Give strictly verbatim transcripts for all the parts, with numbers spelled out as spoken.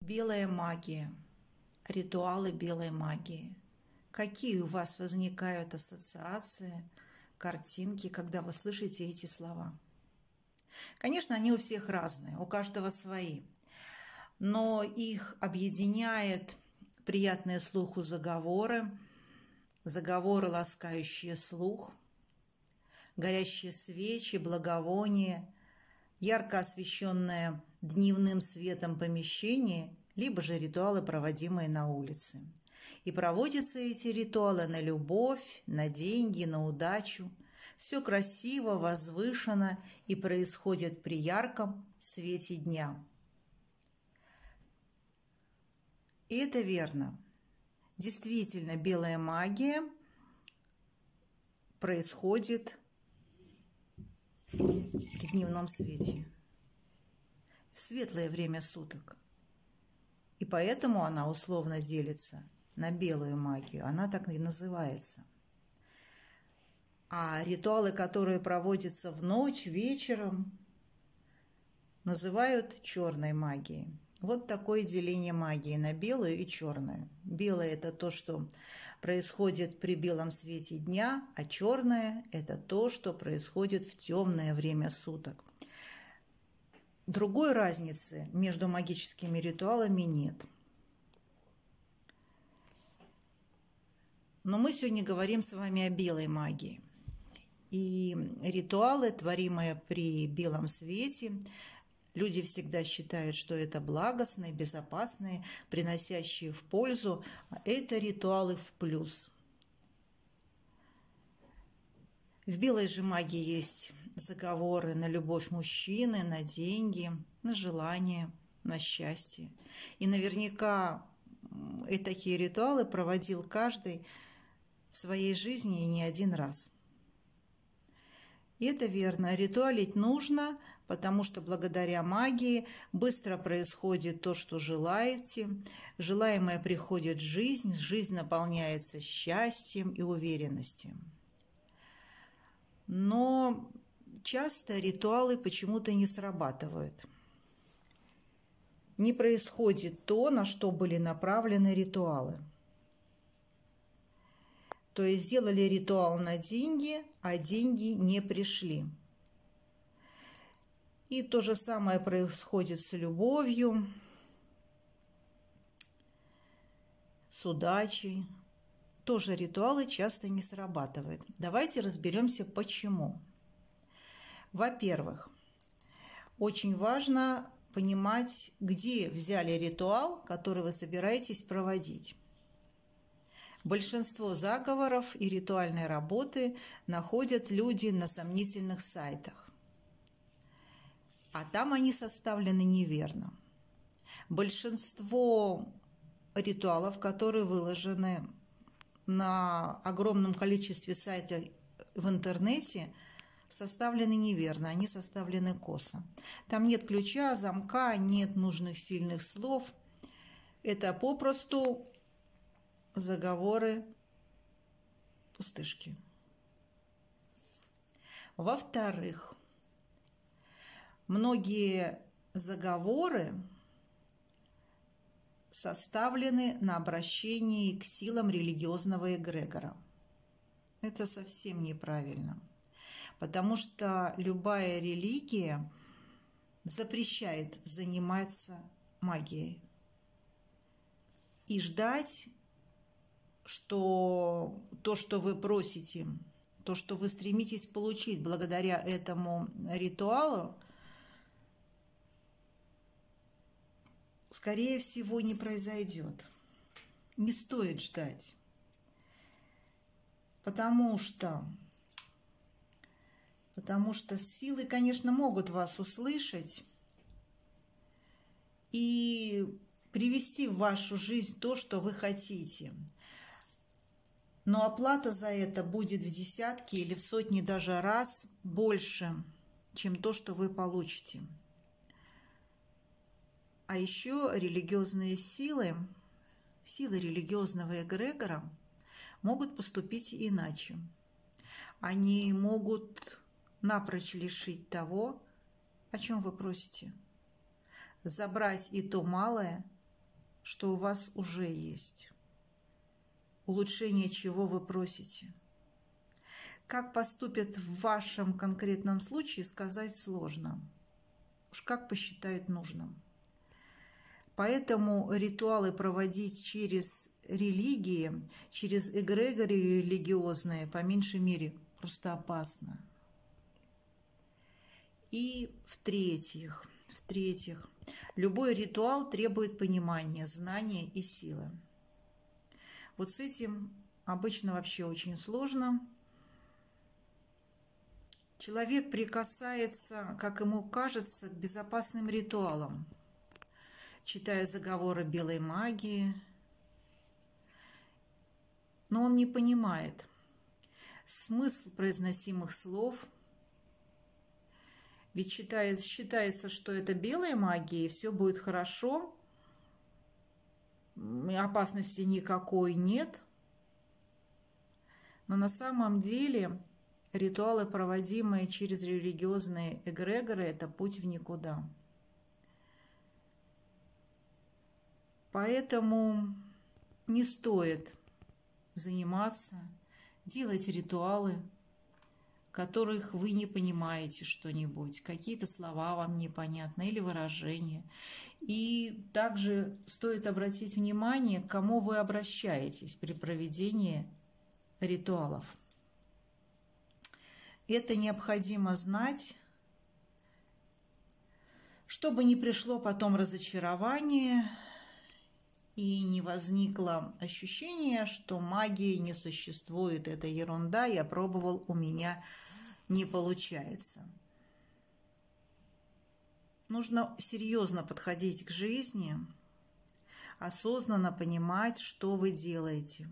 Белая магия. Ритуалы белой магии. Какие у вас возникают ассоциации, картинки, когда вы слышите эти слова? Конечно, они у всех разные, у каждого свои, но их объединяет приятные слуху заговоры, заговоры, ласкающие слух, горящие свечи, благовония, ярко освещенное дневным светом помещение, либо же ритуалы, проводимые на улице. И проводятся эти ритуалы на любовь, на деньги, на удачу. Все красиво, возвышенно и происходит при ярком свете дня. И это верно. Действительно, белая магия происходит при дневном свете, в светлое время суток. И поэтому она условно делится на белую магию. Она так и называется. А ритуалы, которые проводятся в ночь, вечером, называют черной магией. Вот такое деление магии на белую и черную. Белое – это то, что происходит при белом свете дня, а черное – это то, что происходит в темное время суток. Другой разницы между магическими ритуалами нет. Но мы сегодня говорим с вами о белой магии. И ритуалы, творимые при белом свете, люди всегда считают, что это благостные, безопасные, приносящие в пользу. Это ритуалы в плюс. В белой же магии есть заговоры на любовь мужчины, на деньги, на желание, на счастье. И наверняка и такие ритуалы проводил каждый в своей жизни и не один раз. И это верно. Ритуалить нужно, потому что благодаря магии быстро происходит то, что желаете. Желаемое приходит в жизнь, жизнь наполняется счастьем и уверенностью. Но часто ритуалы почему-то не срабатывают. Не происходит то, на что были направлены ритуалы. То есть сделали ритуал на деньги, а деньги не пришли. И то же самое происходит с любовью, с удачей. Тоже ритуалы часто не срабатывают. Давайте разберемся, почему. Во-первых, очень важно понимать, где взяли ритуал, который вы собираетесь проводить. Большинство заговоров и ритуальной работы находят люди на сомнительных сайтах. А там они составлены неверно. Большинство ритуалов, которые выложены на огромном количестве сайтов в интернете, составлены неверно, они составлены косо. Там нет ключа, замка, нет нужных сильных слов. Это попросту заговоры, пустышки. Во-вторых, многие заговоры составлены на обращении к силам религиозного эгрегора. Это совсем неправильно, потому что любая религия запрещает заниматься магией и ждать, что то, что вы просите, то, что вы стремитесь получить благодаря этому ритуалу, скорее всего, не произойдет. Не стоит ждать. Потому что, потому что силы, конечно, могут вас услышать и привести в вашу жизнь то, что вы хотите. Но оплата за это будет в десятки или в сотни даже раз больше, чем то, что вы получите. А еще религиозные силы, силы религиозного эгрегора могут поступить иначе. Они могут напрочь лишить того, о чем вы просите. Забрать и то малое, что у вас уже есть. Улучшение чего вы просите. Как поступят в вашем конкретном случае, сказать сложно. Уж как посчитают нужным. Поэтому ритуалы проводить через религии, через эгрегоры религиозные, по меньшей мере, просто опасно. И в-третьих, в-третьих, любой ритуал требует понимания, знания и силы. Вот с этим обычно вообще очень сложно. Человек прикасается, как ему кажется, к безопасным ритуалам, читая заговоры белой магии, но он не понимает смысл произносимых слов, ведь считает, считается, что это белая магия, и все будет хорошо, опасности никакой нет. Но на самом деле ритуалы, проводимые через религиозные эгрегоры, это путь в никуда. Поэтому не стоит заниматься, делать ритуалы, которых вы не понимаете что-нибудь, какие-то слова вам непонятны или выражения. И также стоит обратить внимание, к кому вы обращаетесь при проведении ритуалов. Это необходимо знать, чтобы не пришло потом разочарование и не возникло ощущение, что магии не существует, это ерунда, я пробовал, у меня не получается. Нужно серьезно подходить к жизни, осознанно понимать, что вы делаете.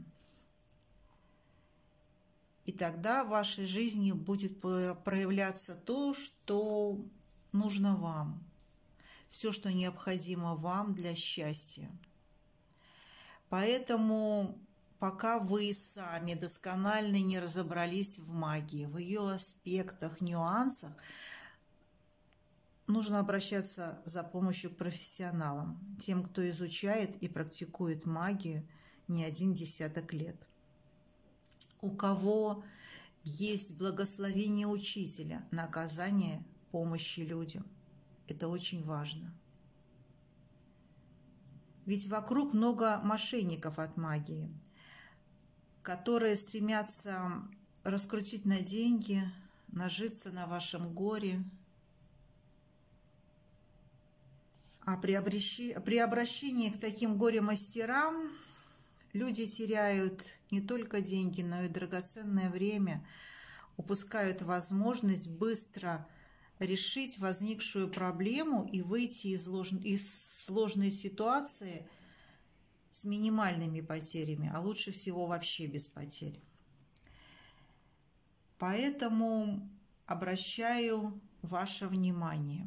И тогда в вашей жизни будет проявляться то, что нужно вам, все, что необходимо вам для счастья. Поэтому пока вы сами досконально не разобрались в магии, в ее аспектах, нюансах, нужно обращаться за помощью к профессионалам, тем, кто изучает и практикует магию не один десяток лет. У кого есть благословение учителя на оказание помощи людям. Это очень важно. Ведь вокруг много мошенников от магии, которые стремятся раскрутить на деньги, нажиться на вашем горе. А при обращении, при обращении к таким горе-мастерам люди теряют не только деньги, но и драгоценное время, упускают возможность быстро решить возникшую проблему и выйти из, лож... из сложной ситуации с минимальными потерями, а лучше всего вообще без потерь. Поэтому обращаю ваше внимание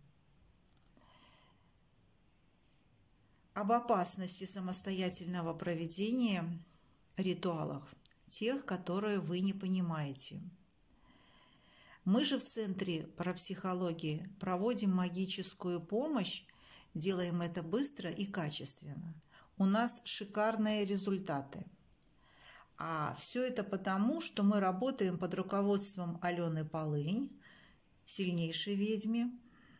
об опасности самостоятельного проведения ритуалов, тех, которые вы не понимаете. Мы же в Центре парапсихологии проводим магическую помощь, делаем это быстро и качественно. У нас шикарные результаты. А все это потому, что мы работаем под руководством Алены Полынь, сильнейшей ведьми.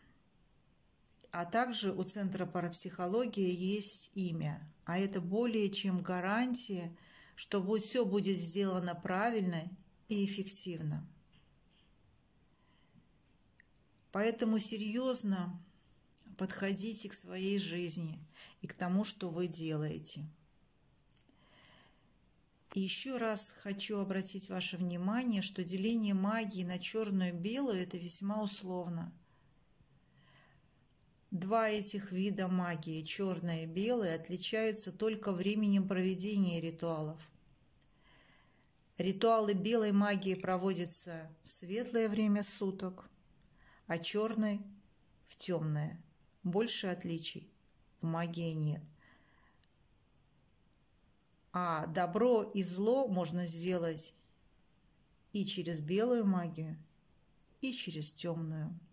А также у Центра парапсихологии есть имя. А это более чем гарантия, что все будет сделано правильно и эффективно. Поэтому серьезно подходите к своей жизни и к тому, что вы делаете. И еще раз хочу обратить ваше внимание, что деление магии на черную и белую – это весьма условно. Два этих вида магии, черная и белая, отличаются только временем проведения ритуалов. Ритуалы белой магии проводятся в светлое время суток, а черной – в темное. Больше отличий у магии нет. А добро и зло можно сделать и через белую магию, и через темную.